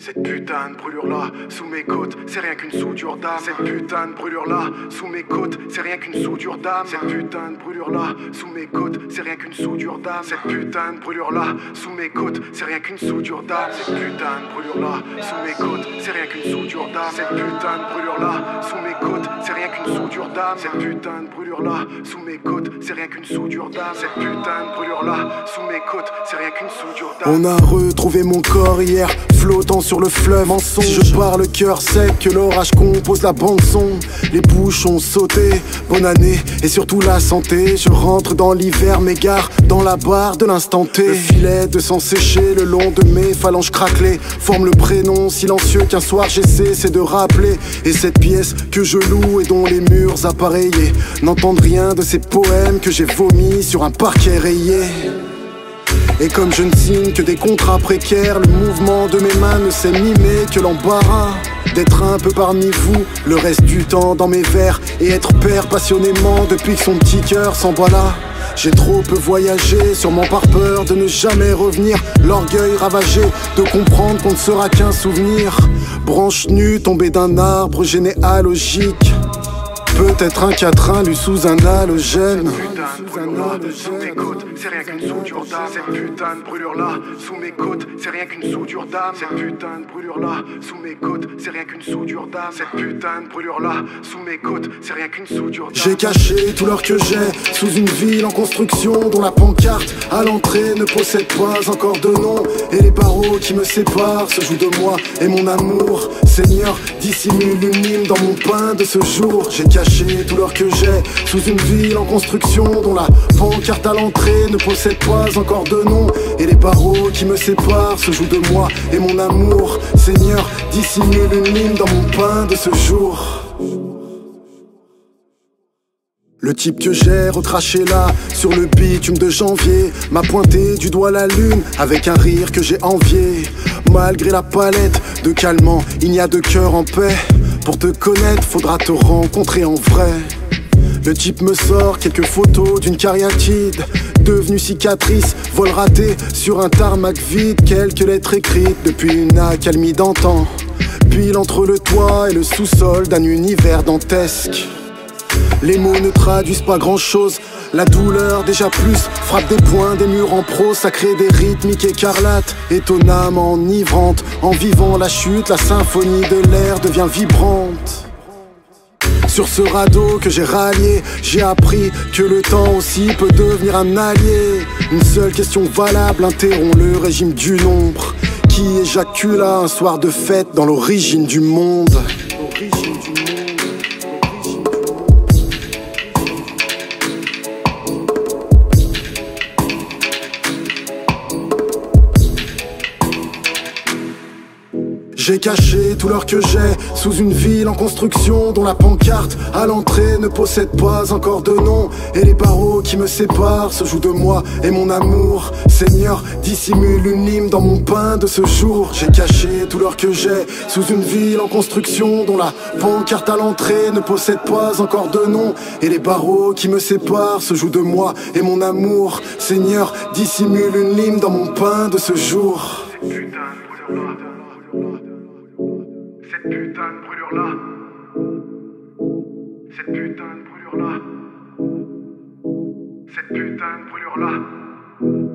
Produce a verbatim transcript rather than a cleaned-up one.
Cette putain de brûlure-là, sous mes côtes, c'est rien qu'une soudure d'âme. Cette putain de brûlure-là, sous mes côtes, c'est rien qu'une soudure d'âme. Cette putain de brûlure-là, sous mes côtes, c'est rien qu'une soudure d'âme. Cette putain de brûlure-là, sous mes côtes, c'est rien qu'une soudure d'âme. Cette putain de brûlure-là, sous mes côtes, c'est rien qu'une soudure d'âme. Cette putain de brûlure-là, sous mes côtes, c'est rien qu'une soudure d'âme. Cette putain de brûlure-là, sous mes côtes, c'est rien qu'une soudure d'âme. Cette putain de brûlure-là, sous mes côtes, c'est rien qu'une soudure d'âme. On a retrouvé mon corps hier, flottant sur le fleuve en songe. Je pars le cœur sec, que l'orage compose la bande son. Les bouches ont sauté, bonne année et surtout la santé. Je rentre dans l'hiver, m'égare dans la barre de l'instant T. Le filet de sang séché le long de mes phalanges craquelées forme le prénom silencieux qu'un soir j'ai cessé de rappeler. Et cette pièce que je loue et dont les murs appareillés n'entendent rien de ces poèmes que j'ai vomis sur un parquet rayé. Et comme je ne signe que des contrats précaires, le mouvement de mes mains ne sait mimer que l'embarras d'être un peu parmi vous, le reste du temps dans mes vers, et être père passionnément depuis que son petit cœur s'emballa. J'ai trop peu voyagé, sûrement par peur de ne jamais revenir. L'orgueil ravagé de comprendre qu'on ne sera qu'un souvenir. Branche nue tombée d'un arbre généalogique, peut-être un quatrain lu sous un halogène. Sous mes côtes, c'est rien qu'une soudure d'âme. Cette putain de brûlure-là, sous mes côtes, c'est rien qu'une soudure d'âme. Cette putain de brûlure-là, sous mes côtes, c'est rien qu'une soudure d'âme. Cette putain de brûlure-là, sous mes côtes, c'est rien qu'une soudure d'âme. J'ai caché tout l'or que j'ai sous une ville en construction dont la pancarte à l'entrée ne possède pas encore de nom. Et les barreaux qui me séparent se jouent de moi et mon amour. Seigneur, dissimule une hymne dans mon pain de ce jour. J'ai caché tout l'or que j'ai sous une ville en construction dont la pancarte à l'entrée ne possède pas encore de nom. Et les barreaux qui me séparent se jouent de moi et mon amour. Seigneur, dissimule une hymne dans mon pain de ce jour. Le type que j'ai recraché là, sur le bitume de janvier, m'a pointé du doigt la lune, avec un rire que j'ai envié. Malgré la palette de calmant, il n'y a de cœur en paix. Pour te connaître, faudra te rencontrer en vrai. Le type me sort quelques photos d'une cariatide devenue cicatrice, vol raté sur un tarmac vide. Quelques lettres écrites depuis une accalmie d'antan, pile entre le toit et le sous-sol d'un univers dantesque. Les mots ne traduisent pas grand chose, la douleur déjà plus frappe des points, des murs en prose, ça crée des rythmiques écarlates, étonnamment enivrantes. En vivant la chute, la symphonie de l'air devient vibrante. Sur ce radeau que j'ai rallié, j'ai appris que le temps aussi peut devenir un allié. Une seule question valable interrompt le régime du nombre. Qui éjacula un soir de fête dans l'origine du monde? J'ai caché tout l'or que j'ai sous une ville en construction dont la pancarte à l'entrée ne possède pas encore de nom. Et les barreaux qui me séparent se jouent de moi et mon amour. Seigneur, dissimule une hymne dans mon pain de ce jour. J'ai caché tout l'or que j'ai sous une ville en construction dont la pancarte à l'entrée ne possède pas encore de nom. Et les barreaux qui me séparent se jouent de moi et mon amour. Seigneur, dissimule une hymne dans mon pain de ce jour. Cette putain de brûlure-là, cette putain de brûlure-là, cette putain de brûlure-là, cette putain de brûlure-là.